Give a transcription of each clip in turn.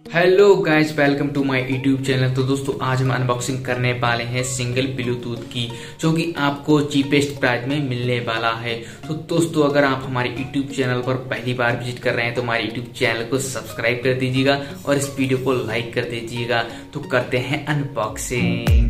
Hello guys, welcome to my YouTube channel. तो दोस्तों आज हम अनबॉक्सिंग करने वाले हैं सिंगल ब्लूटूथ की, जो कि आपको चीपेस्ट प्राइस में मिलने वाला है। तो दोस्तों अगर आप हमारे यूट्यूब चैनल पर पहली बार विजिट कर रहे हैं तो हमारे यूट्यूब चैनल को सब्सक्राइब कर दीजिएगा और इस वीडियो को लाइक कर दीजिएगा। तो करते हैं अनबॉक्सिंग।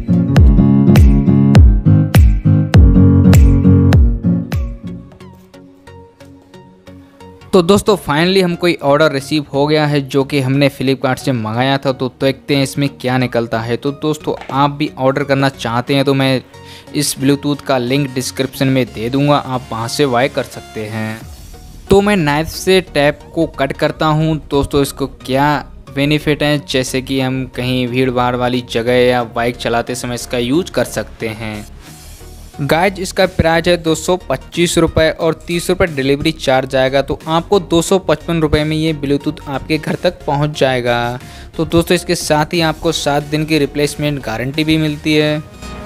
तो दोस्तों फाइनली हमको ऑर्डर रिसीव हो गया है, जो कि हमने फ्लिपकार्ट से मंगाया था। तो देखते हैं इसमें क्या निकलता है। तो दोस्तों आप भी ऑर्डर करना चाहते हैं तो मैं इस ब्लूटूथ का लिंक डिस्क्रिप्शन में दे दूंगा, आप वहां से बाय कर सकते हैं। तो मैं नाइफ से टैप को कट करता हूं। दोस्तों इसको क्या बेनिफिट है, जैसे कि हम कहीं भीड़ भाड़ वाली जगह या बाइक चलाते समय इसका यूज कर सकते हैं। गाइज इसका प्राइस है 225 रुपये और 30 रुपये डिलीवरी चार्ज आएगा। तो आपको 255 रुपये में ये ब्लूटूथ आपके घर तक पहुंच जाएगा। तो दोस्तों इसके साथ ही आपको 7 दिन की रिप्लेसमेंट गारंटी भी मिलती है।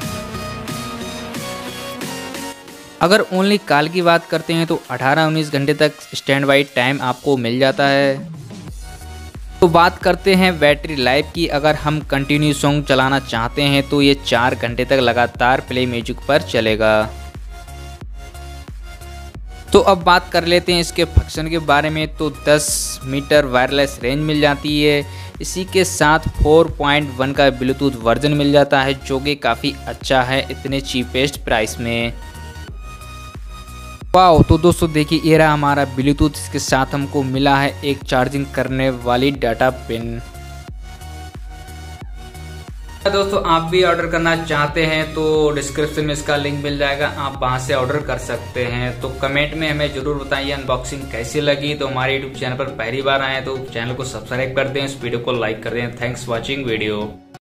अगर ओनली कॉल की बात करते हैं तो 18-19 घंटे तक स्टैंड बाई टाइम आपको मिल जाता है। तो बात करते हैं बैटरी लाइफ की। अगर हम कंटिन्यू सॉन्ग चलाना चाहते हैं तो ये 4 घंटे तक लगातार प्ले म्यूजिक पर चलेगा। तो अब बात कर लेते हैं इसके फंक्शन के बारे में। तो 10 मीटर वायरलेस रेंज मिल जाती है। इसी के साथ 4.1 का ब्लूटूथ वर्जन मिल जाता है, जो कि काफ़ी अच्छा है इतने चीपेस्ट प्राइस में। वाओ, तो दोस्तों देखिए ये रहा हमारा ब्लूटूथ। इसके साथ हमको मिला है एक चार्जिंग करने वाली डाटा पिन। दोस्तों आप भी ऑर्डर करना चाहते हैं तो डिस्क्रिप्शन में इसका लिंक मिल जाएगा, आप वहां से ऑर्डर कर सकते हैं। तो कमेंट में हमें जरूर बताइए अनबॉक्सिंग कैसी लगी। तो हमारे यूट्यूब चैनल पर पहली बार आए तो चैनल को सब्सक्राइब कर दें, इस वीडियो को लाइक कर दें। Thanks watching video.